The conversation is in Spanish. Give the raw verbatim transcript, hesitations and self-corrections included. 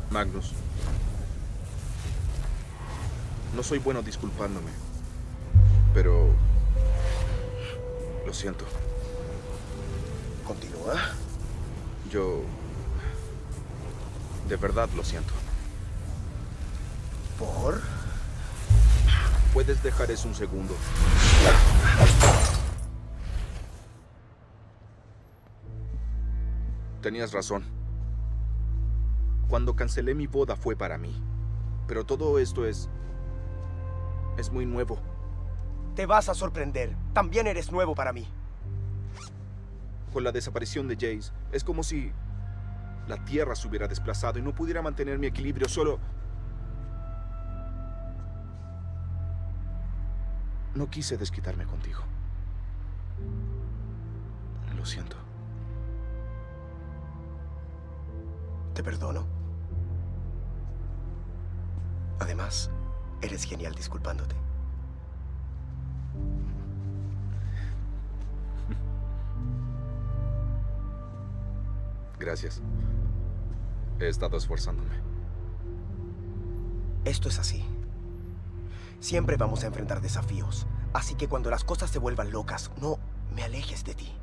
Magnus, no soy bueno disculpándome, pero lo siento. Continúa. Yo de verdad lo siento. ¿Por? ¿Puedes dejar eso un segundo? Tenías razón. Cuando cancelé mi boda fue para mí. Pero todo esto es... es muy nuevo. Te vas a sorprender. También eres nuevo para mí. Con la desaparición de Jace, es como si la Tierra se hubiera desplazado y no pudiera mantener mi equilibrio solo... No quise desquitarme contigo. Lo siento. Te perdono. Además, eres genial disculpándote. Gracias. He estado esforzándome. Esto es así. Siempre vamos a enfrentar desafíos. Así que cuando las cosas se vuelvan locas, no me alejes de ti.